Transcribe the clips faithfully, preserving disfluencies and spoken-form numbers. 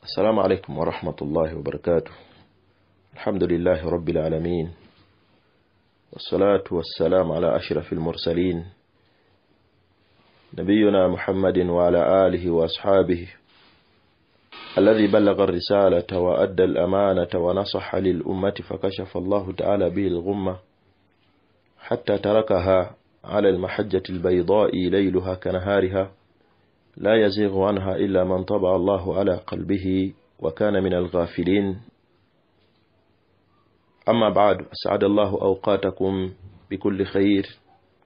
السلام عليكم ورحمة الله وبركاته. الحمد لله رب العالمين، والصلاة والسلام على أشرف المرسلين نبينا محمد وعلى آله وأصحابه الذي بلغ الرسالة وأدى الأمانة ونصح للأمة فكشف الله تعالى به الغمة حتى تركها على المحجة البيضاء ليلها كنهارها لا يزيغ عنها إلا من طبع الله على قلبه وكان من الغافلين. أما بعد، أسعد الله أوقاتكم بكل خير،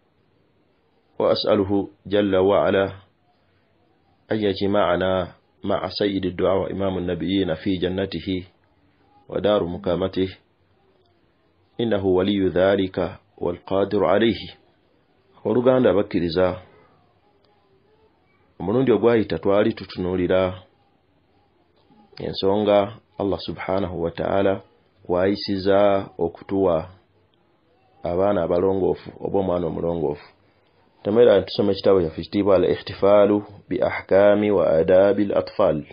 وأسأله جل وعلا أن يجمعنا مع سيد الدعاء وإمام النبيين في جنته ودار مقامته، إنه ولي ذلك والقادر عليه. ورغanda bakiriza omulundi ogwayita twali tutunulira ensonga Allah subhanahu wa ta'ala kwayisiza okutuwa abaana abalongoofu oba omwana omulongoofu. Tamera tusome kitabo kya fitibwa al-ihtifalu bi ahkami wa adabi al-atfal.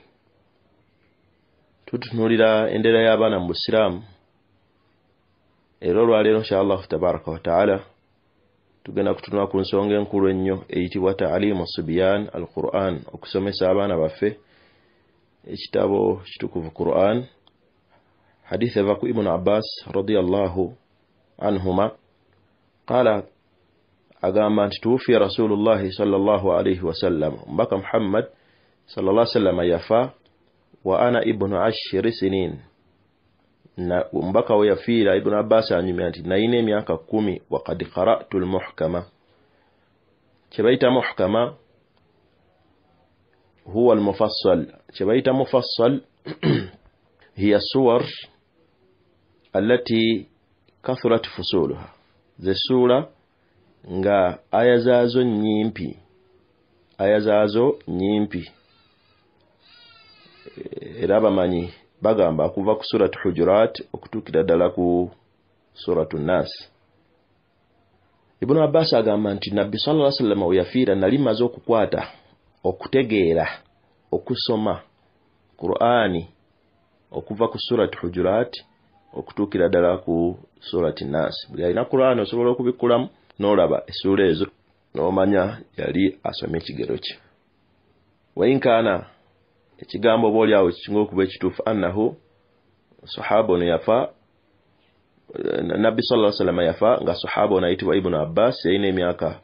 Tutunulira endera y'abaana mu Busiraamu. Era olwaleero inshallah tabaraka wa ta'ala tugenda kutunula ku nsonga enkulu ennyo eyitibwa ta'alimu subyan al-Qur'an, okusomesa abaana baffe ekitabo kitukuvu Qur'an. Hadithi eva ku Ibn Abbas radiyallahu anhuma qala agamba nti tuwufiya Rasulullahi sallallahu alayhi wa sallam, mbaka Muhammad sallallahu alayhi wa sallam yafa wa ana ibnu ashri sinin, na mbaka we yafiira Ibn Abbas anyumya nti nayina emyaka kumi. Wa qad qara'tu al-muhkama, kyebayita muhkama huwa al-mufassal. kyebayita mufassal hiya suwar allati kathurat fusuluha, ze sura nga aya zaazo nyimpi aya zaazo nyimpi. Era bamanyi bagamba kuva ku surat Hujurat okutukira ddala ku surat Nas. Ibn Abbas agamba nti Nabbi sallallahu alaihi wasallam oyafiira nali maze okukwata okutegeera okusoma Qur'ani okuva ku surat Hujurat okutukira ddala ku surat Nas. Buli alina Qur'ani osobola okubikulamu n'olaba essura ezo n'omanya yali asomye ekigero kye. Wayinkana ekigambo bwoli awo kikinga okuba ekituufu annahu sahaba ono yafa, Nabbi sallallahu alaihi wasallam yafa nga sahaba ono ayitibwa Ibn Abbas, yalina emyaka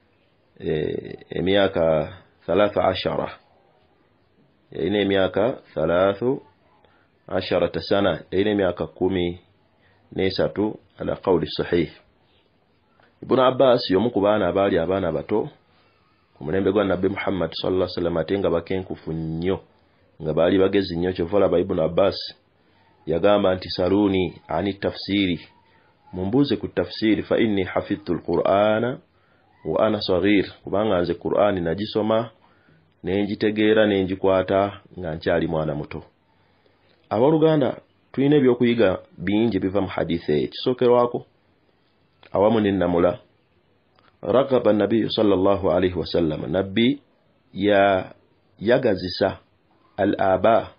emyaka thalatha ashara, yalina emyaka thalathu asharata sana, yalina emyaka kumi n'esatu ala qawli sahih. Ibn Abbas y'omu ku baana abaali abaana bato ku mulembe gwa Nabbi Muhammad sallallahu alaihi wasallam, ate nga bakenkufu nnyo, nga baali bagezi nnyo. Kyovola ba Ibn Abbas yagamba nti saluni ani tafsiri, mumbuze ku tafsiri, fa inni hafidhtu al-Qur'ana wa ana saghir, kubanga nze Qur'ani nagisoma nenjitegeera nenjikwata nga nkyali mwana muto. Abaluganda tulina ebyokuyiga bingi biva mu hadithi eyo. Kisookerwako awamu n'ennamula, ragaba nabiyu sallallahu alaihi wasallam, nabbi ya yagazisa al-aba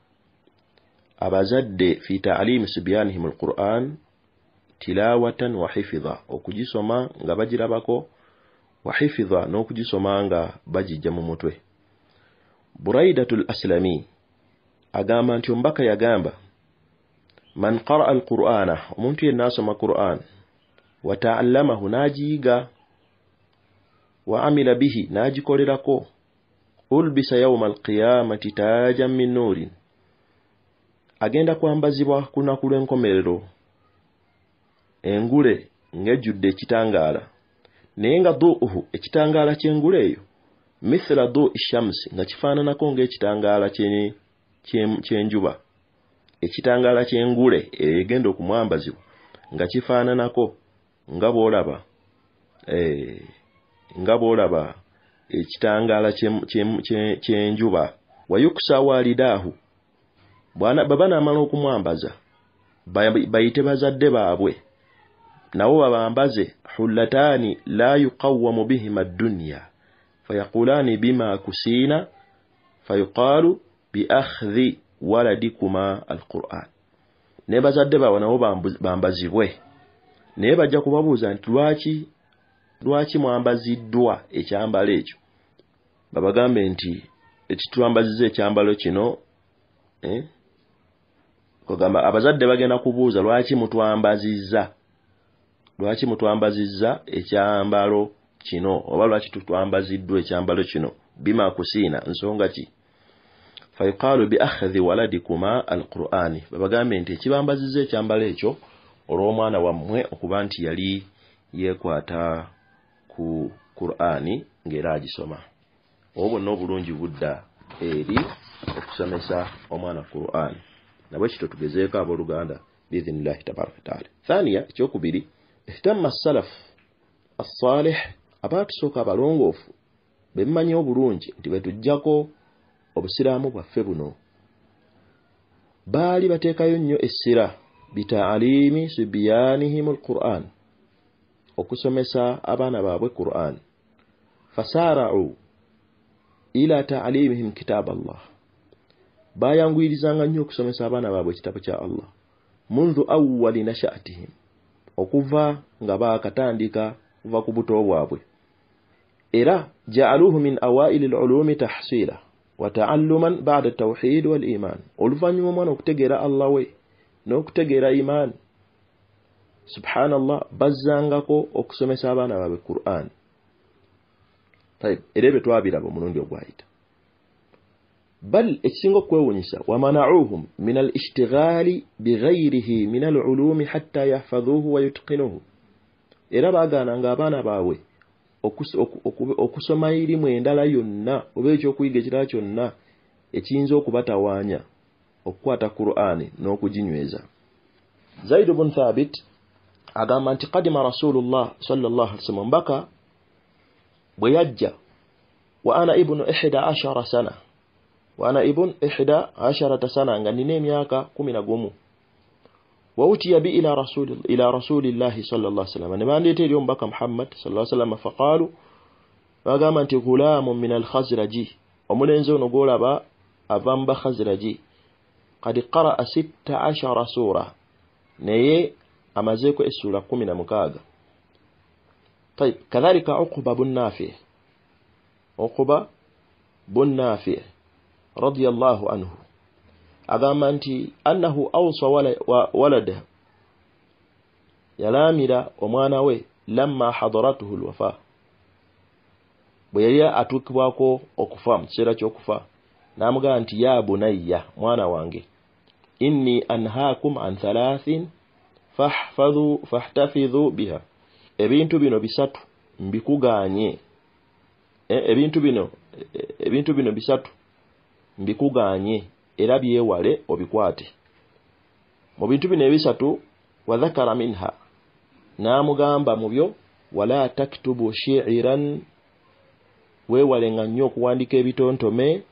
abazadde fi ta'limi subyanihim al-Qur'an tilawatan wa hifdha, okugisoma nga bagirabako, wa hifdha n'okugisoma nga bagijja mu mutwe. Buraidatul Aslami agamba nti ombaka yagamba man qara'a al-Qur'ana, omuntu yenna asoma Qur'an, wa ta'allamahu najiga, wa amila bihi najikolerako, ulbisa yawma al-qiyamati tajan min nurin, agenda kwambazibwa kunaku lw'enkomerero engule ngejjudde ekitangaala, naye nga duuhu ekitangaala ky'engule eyo mithla duu'i shamsi, nga kifaananako ng'ekitangaala ky'enjuba. Ekitangaala ky'engule egenda okumwambazibwa nga kifaananako nga bw'olaba eh nga bw'olaba ekitangaala ky'enjuba. Wayukusa walidahu, bwana baba n'amala okumwambaza bayite bazadde baabwe nabo babambaze hullatani la yuqawwamu bihima ad-dunya fayaqulani bima kusina fayuqalu bi akhdhi waladikuma alquran ne bazadde bawe nabo bambazibwe naye bajja kubabuuza nti lwaki lwaki mwambaziddwa ekyambalo ekyo babagambe nti ekitwambaziza ekyambalo kino eh kugamba abazadde bagenda kubuuza lwaki mutwambazizza lwaki mutwambazizza ekyambalo kino oba lwaki tutwambaziddwa ekyambalo kino bima kusina nsonga ki fayqalu bi akhdhi waladikuma alqur'ani babagambe nti ekibambazizza ekyambalo ekyo olw'omwana wammwe okuba nti yali yekwata ku Qur'ani ngera agisoma obwo n'obulungi budda eri okusomesa omwana Qur'ani nabwe kito tugezeeko abooluganda biidhnillahi tabaraka taala thaniya ekyokubiri ihtamma as-salaf as-salih abaatusooka abalongoofu bemmanyi obulungi nti betujjako obusiraamu bwaffe buno baali bateekayo nnyo essira bitaalimi sibyanihim al-Qur'an okusomesa abaana baabwe Qur'an fasara'u ila ta'limihim kitab Allah bayanguyirizanga nnyo okusomesa abaana baabwe ekitabo kya Allah mundu awwali nasha'atihim okuva nga baakatandika kuva ku buto bwabwe era ja'aluhu min awaili al-ulumi tahsila wa ta'alluman ba'da at-tawhid wal iman oluvanyuma omwana okutegeera Allah we n'okutegeera iman subhanallah bazzangako okusomesa abaana baabwe Qur'an tayib erebe twabiraba omulundi ogwayita bal ekisinga okwewunyisa wamana'uhum min al-ishtighali bighayrihi min al-ulumi hatta yahfadhuhu wa yutqinuhu era bagaananga abaana baabwe okusoma irimu endala yonna oba ekyokuyiga ekirala kyonna ekiyinza okubatawaanya okukwata Qur'ani n'okuginyweza Zaid ibn Thabit agamba nti qadima Rasulullah sallallahu alaihi wasallam baka bwe yajja wa ana ibnu ihda ashara sana wa ana ibn ihda ashara sana nga nina emyaka kumi na gumu wa utiya bi ila rasul ila rasulillah sallallahu alaihi wasallam ne bandete eri ombaka Muhammad sallallahu alaihi wasallam faqalu bagamba nti gulamun min al-khazraji omulenzi ono golaba avamba khazraji qad qara'a sita ashara sura naye amazeko esura kumi na mukaaga طيب كذلك عقبة بن نافع عقبة بن نافع رضي الله عنه أقام أنت أنه أوصى ولده يلامر ومانوي لما حضرته الوفاة بيا أتوكواكو أكفام سيرة أكفا نامغا أنت يا بني مانا وانجي إني أنهاكم عن ثلاث فاحفظوا فاحتفظوا بها ebintu bino bisatu mbikuganye ebintu bino ebintu bino bisatu mbikuganye era byewale obikwate mu bintu bino ebisatu wadhakara minha namugamba mu byo wala taktubu shi'ran wewale nnyo okuwandika ebitontome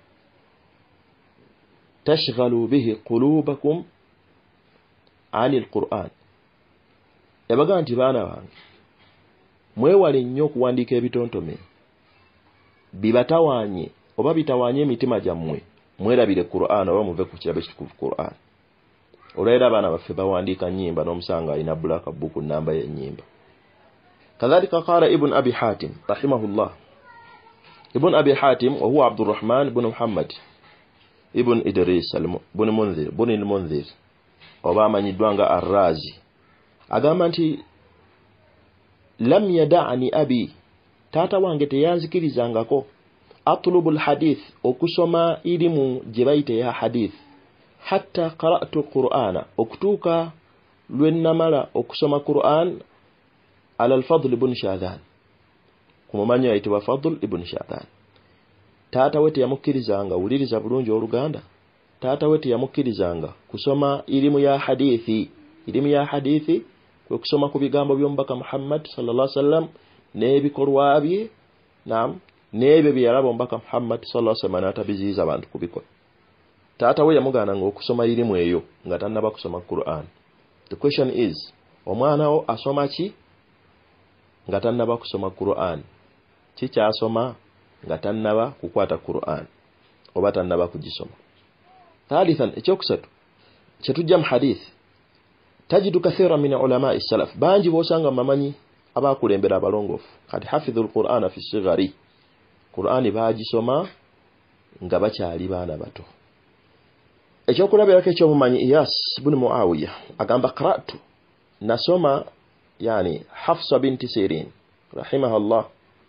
tashghalu bihi qulubakum anil Qur'an yabaga nti baana bange mwewale nnyo okuwandika ebitontome bibatawaanye oba bitawaanye emitima gyammwe mwerabire Qur'an oba muve ku kirabe kitukuvu Qur'an olwera abaana baffe bawandiika nnyimba n'omusanga alina black book namba y'ennyimba kadhalika qala ibn abi hatim rahimahullah ibn abi hatim wa huwa abdurrahman ibn muhammad ibn idris ibn munzir ibn al-munzir oba amanyiddwa nga ar-razi agamba nti lam yada'ani abi tata wange teyanzikirizangako atlubul hadith okusoma ilimu jebaite ya hadith hatta qara'tu qur'ana okutuka lwennamala okusoma Qur'an ala al-Fadl ibn Shadhan kumumanya ayitibwa Fadl ibn Shadhan tata wete yamukirizanga uliriza bulungi oluganda tata wete yamukirizanga kusoma ilimu ya hadithi ilimu ya hadithi okusoma ku bigambo by'ombaka Muhammad sallallahu alaihi wasallam n'ebikolwa bye naam n'ebyo bye yalaba ombaka Muhammad sallallahu alaihi wasallam n'atabiziyiza abantu kubikola taata we yamugana ng'okusoma irimu eyo nga tannaba kusoma Qur'an. The question is omwana wo asoma ki nga tannaba kusoma Qur'an? Ki kyasoma nga tannaba kukwata Qur'an oba tannaba kugisoma? ثالثا اتوكسد chetujam hadith tajidu kathira min ulama as-salaf banji bosanga mamanyi abakulembera abalongofu kati hafidhul qur'ana fi sighari qur'ani baji soma nga bakyali bana bato ekyokulabira ke kyomumanyi Iyas ibn Muawiya agamba qara'tu nasoma yani Hafsa binti Sirin rahimahullah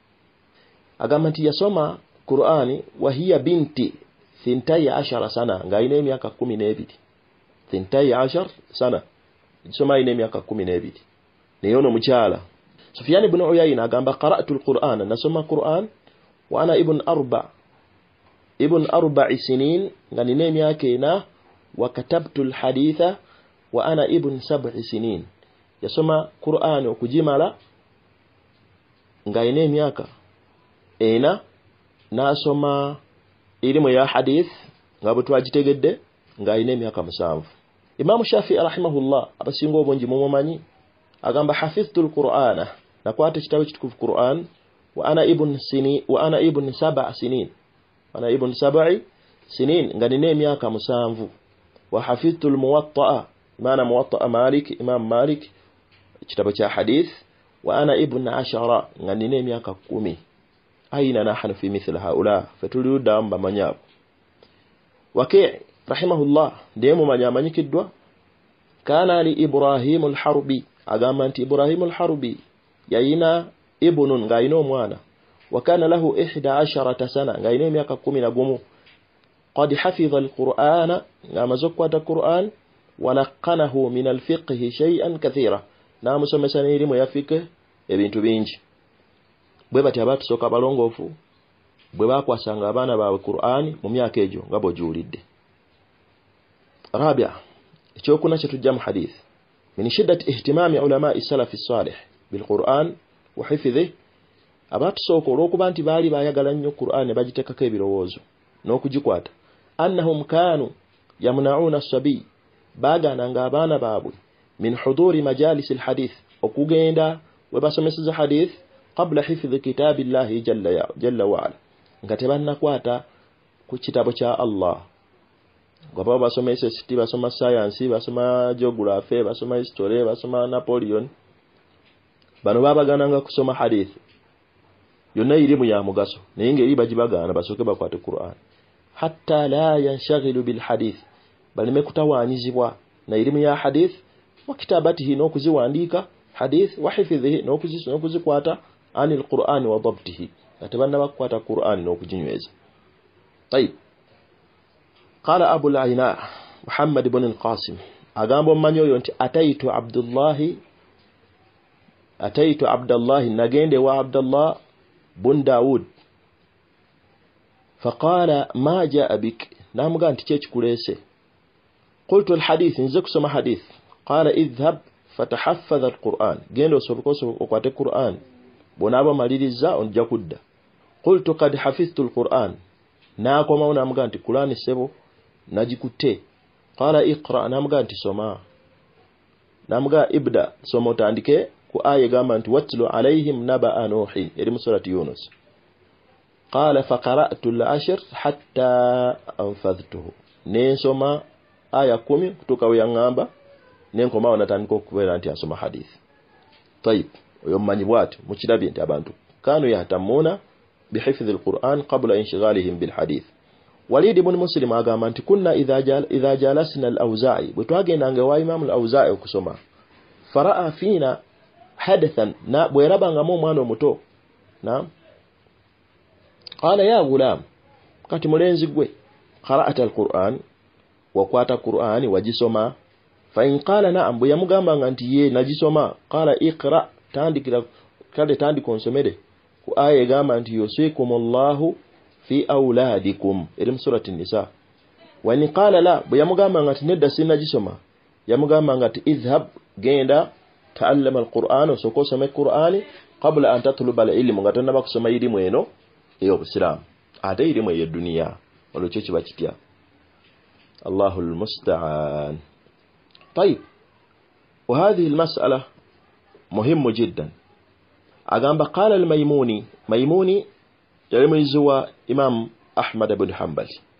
agamba nti yasoma qur'ani wa hiya binti thintai ashara sana nga ine miaka kumi na ebiri thintai ashar sana soma ine miaka kumi na ebiri neyono muchala Sufyan ibn Uyayna agamba qara'tu al-Qur'ana nasoma Qur'an wa ana ibn arba ibn arba'i sinin ngani ne miaka ina wa katabtu al-haditha wa ana ibn sab'i sinin yasoma Qur'an okujimala ngaine miaka ena nasoma elimu ya hadith ngabo twajitegedde ngaine miaka musanvu Imam Shafi'i rahimahullah abasingo obonji mumanyi agamba hafiztu al-Qur'ana nakwata kitabu kitukufu Qur'an wa ana ibn sini wa ana ibn sab'a sinin ana ibn sab'i sinin nganine miaka musanvu wa hafiztu al-Muwatta'a maana Muwatta'a Malik Imam Malik kitabu cha hadith wa ana ibn ashara nganine miaka kumi aina nahnu fi mithl haula fatuluda amba manyabo Waki' rahimahullah demo manyamanyikidwa kana li Ibrahim al-Harbi agamba nti Ibrahim al-Harbi yaina ibnun ngaino mwana wa kana lahu ihda asharata sana ngaino miaka kumi na gumu qad hafidha al-Qur'ana ngamazokwata Qur'an wa laqanahu min al-fiqh shay'an kathira na musomesa elimu ya fiqh ebintu bingi bwe bati abatu soka balongofu bwe bakwasanga abana bawe Qur'ani mu myaka ejo ngabo julidde rabia ekokuna chetujja mu hadith min shiddat ihtimami ulama as-salaf as-salih bil Qur'an wa hifdhi abatu soko lokuba nti bali bayagala nnyo Qur'ani bagitekako ebirowozo n'okugikwata annahum kanu yamna'una as-sabi bagana nga abana babwe min huduri majalis al-hadith okugenda webasomeseza hadith qabla hifdhi kitabillahi jalla jalla wa ala ngatebanna kwata ku kitabo kya Allah ngoba basomesa siti basoma science basoma geography basoma history basoma Napoleon bano babagananga kusoma hadith yonna ilimu ya mugaso naye ngeri bagibagana basoke bakwate Qur'an hatta la yanshaghilu bil hadith bali mekutawanyizibwa na ilimu ya hadith wa kitabatihi n'okuziwandika hadith wa hifdhihi n'okuzikwata anil Qur'an wa dabtihi atabanna bakwata Qur'an n'okujinyweza طيب قال ابو العيناء محمد بن القاسم agambo manyo yonti ataitu Abdullah ataitu Abdullah nagende wa Abdullah bun Daud فقال ما جاء بك namuga nti kyekikulese قلت الحديث nze kusoma hadith قال اذهب فتحفظ القرآن gendo sobukoso okwate Qur'an bonaba maliriza onja kudda قلت قد حفظت القرآن nakoma unamuga nti Qur'an sebo najikutte قال اقرأ namuga nti soma namuga ibda soma tandike ku aya gamba nti watlu alaihim naba nuhin eri surati Yunus قال فقرأت العشر حتى أنفذته نسمع آية kumi kutoka uyangamba nenkoma onatandika okubera nti asoma hadith طيب yommanyi bwati mukirabi nti abantu kanu yahtamuna bihifdhi alquran qabla inshighalihim bilhadith Walid ibn Muslim agamba nti kunna idha jal idha jalasna al-Awza'i butwagendanga wa Imam al-Awza'i okusoma faraa fina hadathan na bwerabanga mu mwana omuto na qala ya gulam kati mulenzi gwe qara'ata al-Qur'an wa kwata Qur'ani wajisoma fa in qala na'am bwe yamugamba nti ye najisoma qala iqra tandikira kale tandiko nsomere ku aya gamba nti yusikumullahu fi auladikum eri surati nisa wa in qala la bwe yamugamba nti nedda sinajisoma yamugamba nti izhab genda ta'allama al-Qur'an soko some Qur'ani qabla an tatluba al-ilm ngatana bakusoma ilimu eno eyo Islam ate ilimu ya dunia walocho kiba kitya Allahul musta'an طيب وهذه المسألة مهمة جدا أقام قال الميموني ميموني يرمزوا إمام أحمد بن حنبل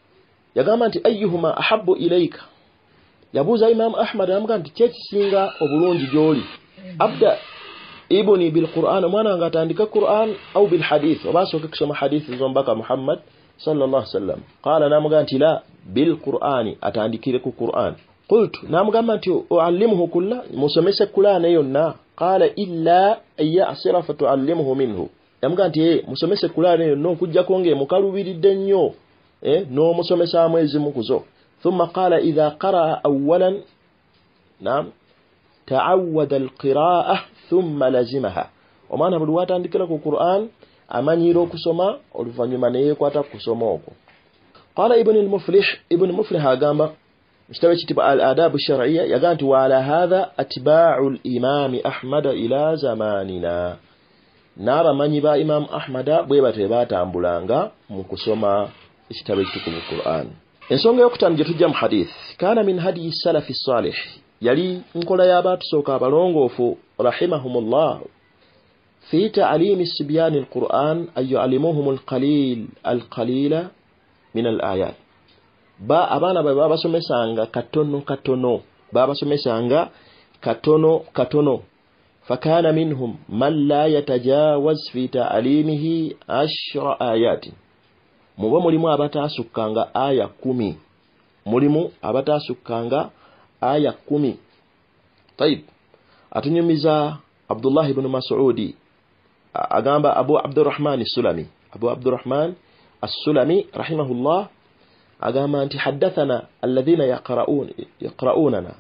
yagamba nti ayyuhuma ahabbu ilayka yabuuza Imam Ahmad amugamba nti kyekisinga obulungi gy'oli abda ibni bil Qur'an omwana nga atandika Qur'an au bil hadith oba asooke kusoma hadith zombaka Muhammad sallallahu alaihi wasallam qala namugamba nti la bil Qur'ani atandikire ku Qur'an qultu namugamba nti uallimuhu kulla musomese Qur'an yonna qala illa ayasira fatuallimuhu minhu yamugamba nti musomese Qur'an yonna okujja konge mukalubiridde nnyo eh no musomesa amwezi mukuzo thumma qala idha qara'a awwalan naam ta'awwada al-qira'ah thumma lazimaha omwana buli watandikira ku Qur'an amanyiro kusoma oluvanyuma naye kwata kusoma okwo qala ibn al-muflih ibn muflih agamba mshtawe kitiba al-adab ash-shar'iyya yaganti wa ala hadha atba'u al-imam ahmad ila zamanina naba manyi ba imam ahmad bwe batwe batambulanga mu kusoma ekitabo ekitukuvu Qur'an ensonga yokutandika tujja mu hadith kana min hadi salafi salih yali nkola y'abatusooka abalongoofu rahimahumullah fi ta'limi sibyan al-Qur'an ay yu'allimuhum al-qalil al-qalila min al-ayat ba abana baba basomesanga katono katono baba basomesanga katono katono fakana minhum man la yatajawaz fi ta'limihi ashra ayatin muba mulimu abatasukanga aya kumi mulimu abatasukanga aya kumi طيب atunyumiza Abdullah ibn Mas'udi agamba Abu Abdurrahman as-Sulami Abu Abdurrahman as-Sulami rahimahullah agamba anti hadathana alladhina yaqra'un yaqra'unana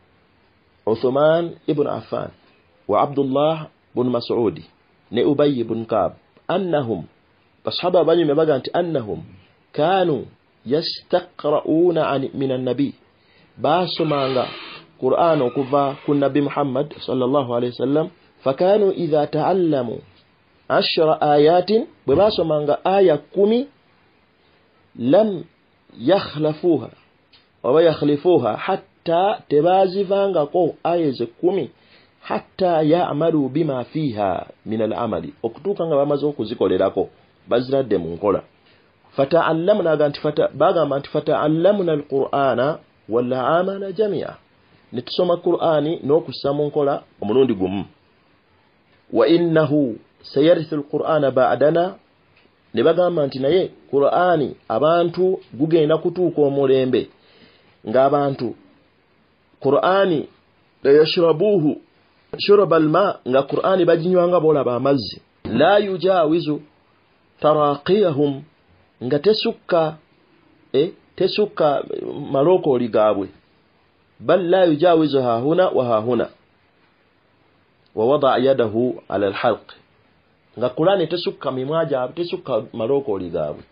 Uthman ibn Affan wa Abdullah ibn Mas'udi ne Ubay ibn Ka'b annahum ashaba bani mebaga anti annahum kanu yastaqra'una min an-nabi basomanga Qur'an okuva ku Nabi Muhammad sallallahu alayhi wasallam fakanu idha ta'allamu ashra ayatin bwe basomanga aya kumi lam yakhlafuha wa yakhlifuha hatta tebazivanga ko aya ze kumi hatta ya'malu bima fiha min al-amali okutuka nga bamaze okuzikolerako baziradde mu nkola fata'allamna ganti fata bagamba nti fata'allamna al-Qur'ana wala amana jamia nitusoma Qur'ani n'okussa nkola omulundi gumu wa innahu sayarithu al-Qur'ana ba'dana ne bagamba nti naye Qur'ani abantu gugenda kutuuka omulembe ng'abantu Qur'ani la yashrabuhu shurba al-ma nga Qur'ani bajinywanga bolaba amazzi la yujawizu taraqiyahum nga tesukka eh tesukka maloko oligabwe bal la yujawizu ha huna wa ha huna wa wada yadahu ala alhalq nga Qur'ani tesukka mimwaja tesukka maloko oligabwe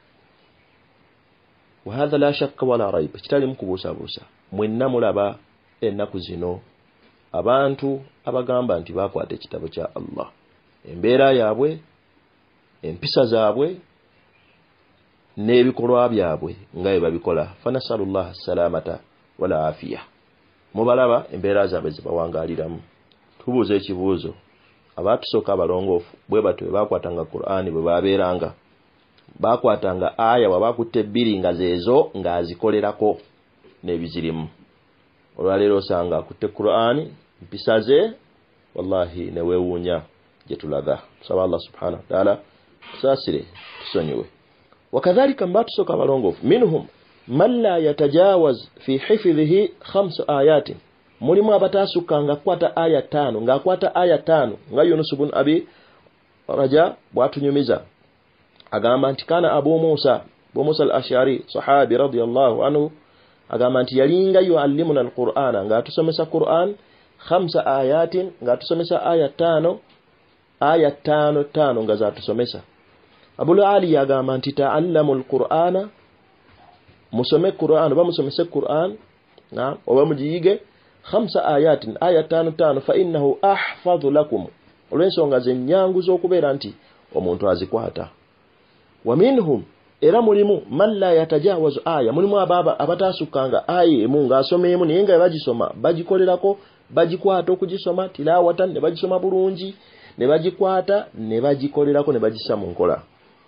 wa hadha la shakka wala rayb kitali mkubusa busa mwenna mulaba ennaku zino abantu abagamba nti bakwata ekitabo kya Allah embeera yabwe empisa zaabwe nebikolwa byabwe ngaye babikola fanasallallahu salamata wala afiya mubalaba embeera zaabwe zibawangaliramu tubuze ekibuuzo abatusoka abalongoofu bwe batwe bakwatanga Qur'ani bwe babeeranga bakwatanga aya wabakutte bbiri nga zeezo nga azikolerako nebizirimu olwaleero osanga akutte Qur'ani mpisa ze wallahi newewuunya gye tulaga saba Allah subhanahu wa ta'ala sasire tusonyiwe wakadhalika mbatusoka abalongoofu minhum man la yatajawaz fi hifdhihi khams ayatin mulimu abatasukanga kwata aya tano nga kwata aya tano nga Yunus ibn Abi Raja bwatunyumiza agamba nti kana Abu Musa Abu Musa al-Ash'ari sahabi radiyallahu anhu agamba nti yalinga yuallimuna al-Qur'ana nga tusomesa Qur'an khamsa ayatin nga tusomesa aya tano aya tano tano nga za tusomesa Abul Ali agamba nti ta'allamu al-Qur'ana musome Qur'an ba musomese Qur'an na oba mujiyige khamsa ayatin aya tano tano fa innahu ahfadhu lakum olwensonga zenyangu z'okubeera nti omuntu azikwata wa minhum era mulimu man la yatajawazu aya mulimu ababa abatasukanga aya emu nga asomeyemu naye nga bagisoma bagikolerako bagikwata okugisoma tilawatan ne bagisoma bulungi ne bagikwata ne bagikolerako ne bagissa mu nkola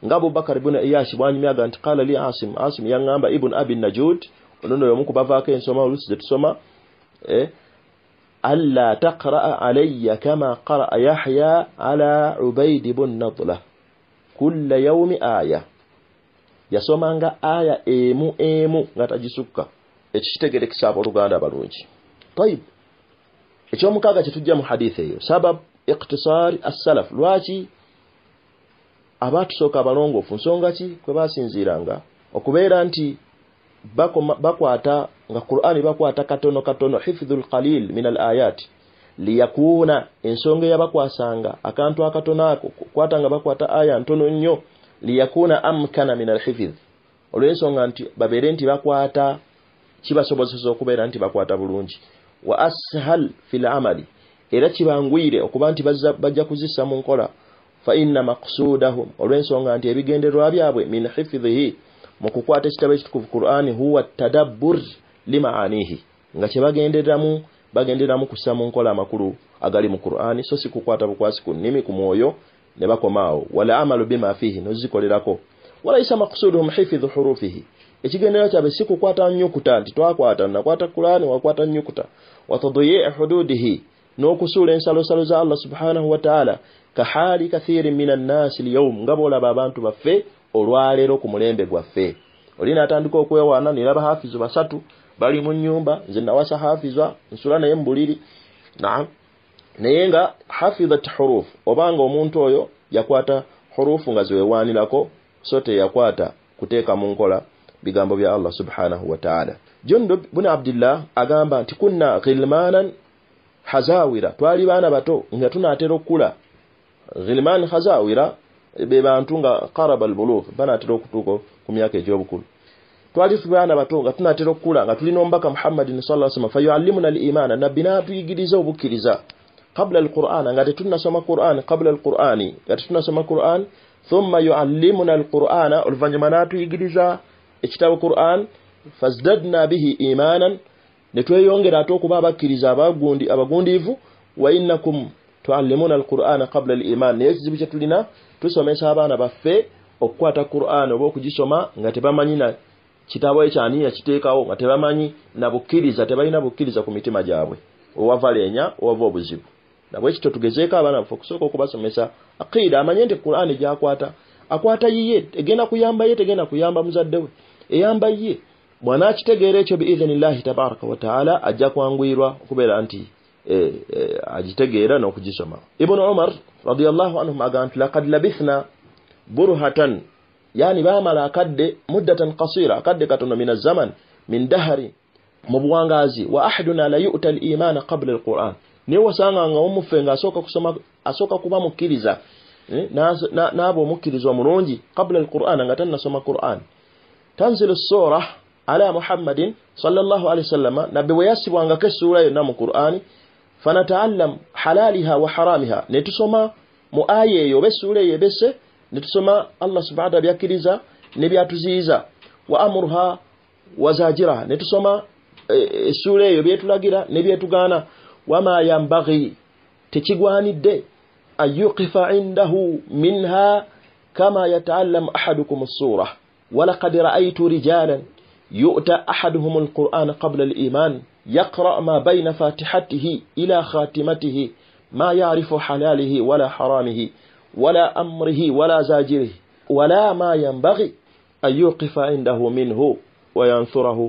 ngabo Bakar ibn Iyash bwanyimyaga nti qala li Asim Asim yangamba ibn Abi Najud onono yomuku bavaako ensoma olusi tusoma eh alla taqra alayya kama qara Yahya ala Ubayd ibn Nadla kull yawm aya yasomanga aya emu emu ngatajisukka ekitegere kisaba oluganda balungi tayib ekyo mukaga kitujja mu hadith eyo sabab iqtisar as-salaf lwachi abatusoka abalongofu nsonga ki kwe basinziranga okubeera nti bakwata nga Qur'ani bakwata katono katono hifdhul qalil min al-ayat liyakuna ensonga yabakwasanga akantu akatono ako kwatanga bakwata aya ntono nnyo liyakuna amkana min al-hifdh olwensonga nti babere nti bakwata kibasobozesa okubeera nti bakwata bulungi wa ashal fil amali era kibangwire okuba nti bajja kuzissa mu nkola fa inna maqsudahum olwensonga nti ebigenderwa byabwe min hifdhihi mukukwata ekitabo ekitukuvu Qur'ani huwa tadabbur limaanihi nga kyebagenderamu bagenderamu kussa mu nkola amakulu agali mu Qur'ani so si kukwata bukwasi ku nnimi ku mwoyo ne bakomaawo wala amalu bima fihi nozikolerako wala isa maqsuduhum hifdhu hurufihi ekigendera kyabe si kukwata nnyukuta nti twakwata nakwata Qur'ani wakwata nnyukuta wa tadyi'u hududihi n'okusula ensalosalo za Allah subhanahu wa ta'ala kahali kathiri minan nas al-yawm ngabola babantu baffe olwalero ku mulembe gwaffe olina atandika okwewana niraba hafizu basatu bali mu nyumba nze nawasa hafizwa nsula naye mbuliri naam naye nga hafidhat huruf obanga omuntu oyo yakwata hurufu nga ziwewanirako sote yakwata kuteeka mu nkola bigambo bya Allah subhanahu wa ta'ala Jundub ibn Abdullah agamba nti kunna ghilmanan hazawira twali bana bato nga tunatera okula ghilman hazawira be bantu nga qaraba al-bulugh banatera okutuko ku myaka egy'obukulu twali bana bato nga tunatera okula nga tulina ombaka Muhammadin sallallahu alaihi wasallam fayuallimuna al-iman nabina tuyigiriza obukiriza qabla al-Qur'an nga tunasoma Qur'an qabla al-Qur'ani nga tunasoma Qur'an thumma yuallimuna al-Qur'ana ulvanyamana tuyigiriza ekitabo Qur'an fazdadna bihi imanan netweyongera atokuba abakiriza abagundi abagundivu wa innakum tuallimuna al-Qur'ana qabla al-iman nekizibu kyatulina tusomesa abaana baffe okukwata Qur'an oba okugisoma nga tebamanyina kitabo ekyani yakiteekawo nga tebamanyi na bukkiriza tebalina bukkiriza ku mitima gyabwe owavalenya owava obuzibu nabwe ekito tugezeeko abaana baffe okusooka okubasomesa aqida amanye nti Qur'an gyakwata akwata yiye egenda kuyamba ye tegenda kuyamba muzadde we eyamba ye mwana akitegeera ekyo biidhnillahi tabaraka wa taala ajja kwangwirwa okubeera nti eh, eh, agitegeera n'okugisoma Ibn Umar radiyallahu anhum agant laqad labithna burhatan yani bamala akadde muddatan qasira akadde katono min az-zaman min dahri mubuwangazi wa ahaduna la yu'ta al-iman qabla al-Qur'an ne wasanga nga omufenga asoka kusoma asoka kuba mukiriza na nabo mukirizwa mulungi qabla al-Qur'an nga tanasoma Qur'an tanzilu as-surah ala Muhammadin sallallahu alayhi wasallam nabi wayasibwanga ke sura yonna mu Qur'ani fanata'allam halaliha wa haramiha netusoma mu aye yo besura yebese netusoma Allah subhanahu wa ta'ala ne byatuziza wa amruha wa zajira netusoma e, sura yo byetulagira ne byetugana wama yambaghi tekigwanidde ayuqifa indahu minha kama yata'allam ahadukum as-surah ولقد رأيت رجالا يؤتى أحدهم القرآن قبل الإيمان يقرأ ما بين فاتحته إلى خاتمته ما يعرف حلاله ولا حرامه ولا أمره ولا زاجره ولا ما ينبغي أن يوقف عنده منه وينثره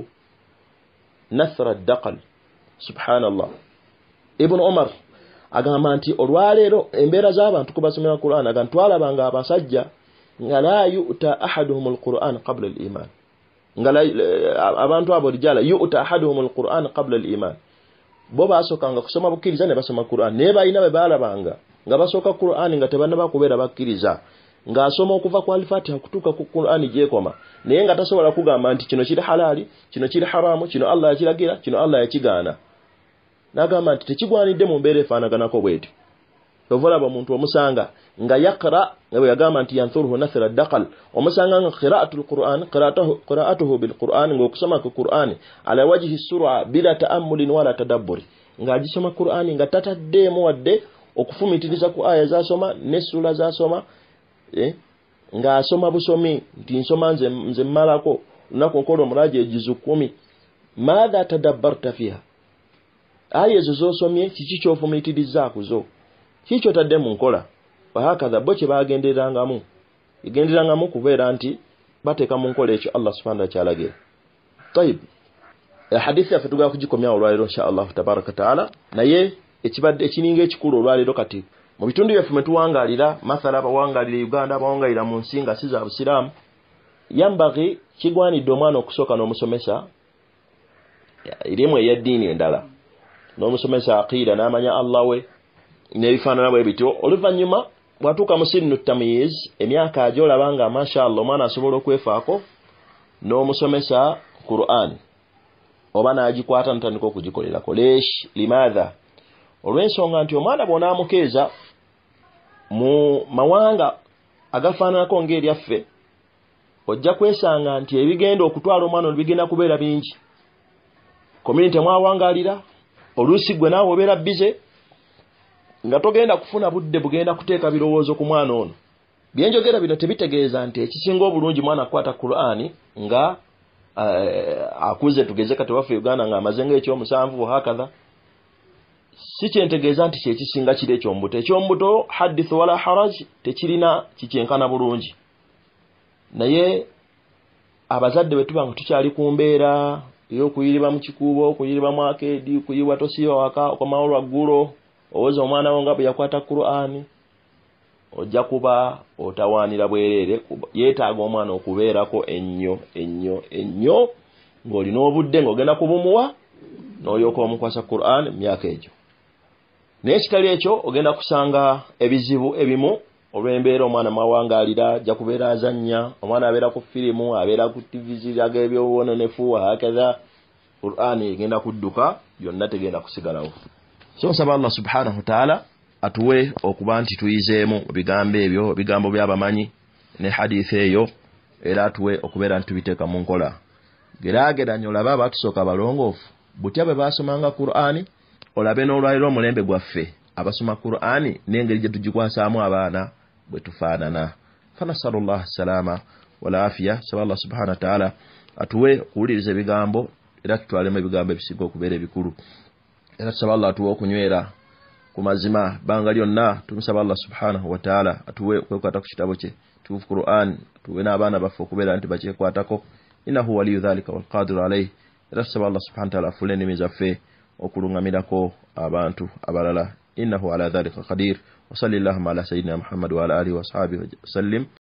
نثر الدقل سبحان الله ابن عمر agamba nti olwaleero embeera z'abantu kubasomera القرآن agantwala banga abasajja nga la yu'ta ahaduhum al-Qur'an qabla al-iman nga abantu abo rijala yu'ta ahaduhum al-Qur'an qabla al-iman bo basokanga kusoma bukiriza ne basoma Qur'an ne bayina be balabanga nga basoka Qur'an nga tebanna bakubeera bakiriza nga asoma okuva ku al-Fatiha kutuka ku Qur'an gyekoma naye nga tasobola kugamba nti kino kiri halali kino kiri haramu kino Allah yakiragira kino Allah yakigaana nagamba nti tekigwanidde mu mbeera efaanaganako bweti tovola ba muntu omusanga nga yaqra nga yagamba nti yanthurhu nathra daqal omusanga nga qira'atul Qur'an qira'atuhu qira'atuhu bil Qur'an nga okusoma ku Qur'an ala wajhi sur'a bila ta'ammulin wala tadabbur nga agisoma Qur'an nga tataddemu wadde okufumitiriza ku aya zasoma ne sura zasoma eh nga asoma busomi nti nsoma nze nze malako lunaku nkola omulaje ejuzu kumi madha tadabbarta fiha aya ezo zosomye kiki kyofumitiriza kuzo kicho tadde mu nkola wahakadha bo kye bagenderangamu igenderangamu kubeera nti bateka mu nkola ekyo Allah subhanahu wa ta'ala ge tayib hadithi ya fetuga kujikomya olwaliro insha Allah tabaraka taala naye ekibadde ekininga ekikulu olwaliro kati mu bitundu byafu metuwangalira masala abawangalira Uganda abawangalira mu nsinga siza abusiramu yambagi kigwanidde omwana okusoka n'omusomesa irimu ey'eddiini endala n'omusomesa aqida n'amanya Allah we n'ebifaanana bwe bityo oluvannyuma bwatuuka mu sinnu tamyiz emyaka ajolaba nga mashallah omwana asobola okwefaako n'omusomesa Qur'an oba n'agikwata ntandika okugikolerako lesh limadha olw'ensonga nti omwana bw'onaamukeeza mu mawanga agafaananako ng'eryaffe ojja kwesanga nti ebigenda okutwala omwana bigenda kubeera bingi community mwawangalira oluusi gwe naawe obeera bize nga togenda kufuna budde bugenda kuteeka birowoozo ku mwana ono byenjogera bino tebitegeeza nti ekisinga obulungi mwana akwata Qur'ani nga uh, akuze tugeze kati waffe Uganda nga amaze ng'ekyomusanvu hakadha si kyentegeeza nti kyekisinga kiri ekyombuto ekyombuto hadith wala haraj tekirina kikyenkana bulungi naye abazadde bwe tuba nga tukyali ku mbeera ey'okuyiriba mu kikuubo okuyiriba mu akeedi kuyibwa tosiiba waka okomawo lwaggulo owoza omwana wo nga bwe yakwata Qur'ani ojja kuba otawaanira bwereere yeetaaga omwana okubeerako ennyo ennyo ennyo ng'olina obudde ng'ogenda kubumuwa n'olyoka omukwasa Qur'an myaka egyo naye kitali ekyo ogenda kusanga ebizibu ebimu olw'embeera omwana mwawangalira ajja kubeera azannya omwana abeera ku firimu abeera ku T V ziraga ebyobwonenefu hakadha Qur'an egenda kudduka yonna tegenda kusigalawo so nsaba Allah subhanahu wa ta'ala atuwe okuba nti tuyizeemu bigambo ebyo bigambo by'abamanyi ne hadithi eyo era atuwe okubeera nti tubiteeka mu nkola geraageranya olabe abatusooka abalongoofu butya bwe baasomanga Qur'ani olabe n'olwaliro omulembe gwaffe abasoma Qur'ani n'engeri gye tugikwasaamu abaana bwe tufaanana fanasalullah salama wal afiya saba Allah subhanahu wa ta'ala atuwe okuwuliriza ebigambo era tutwalemu ebigambo ebisinga okubeera ebikulu era tusaba Allah atuwe okunywera ku mazima banga lyonna tumusaba Allah subhanahu wa ta'ala atuwe okwekwata ku kitabo kye tufu Qur'an tuwe n'abaana baffe okubeera nti bakyekwatako innahu waliyu dhalika wal qadiru alayhi era tusaba Allah subhanahu wa ta'ala afule ennimi zaffe okulungamirako abantu abalala innahu ala dhalika qadir wa sallallahu ala sayyidina Muhammad wa ala alihi wa ashabihi wa sallim.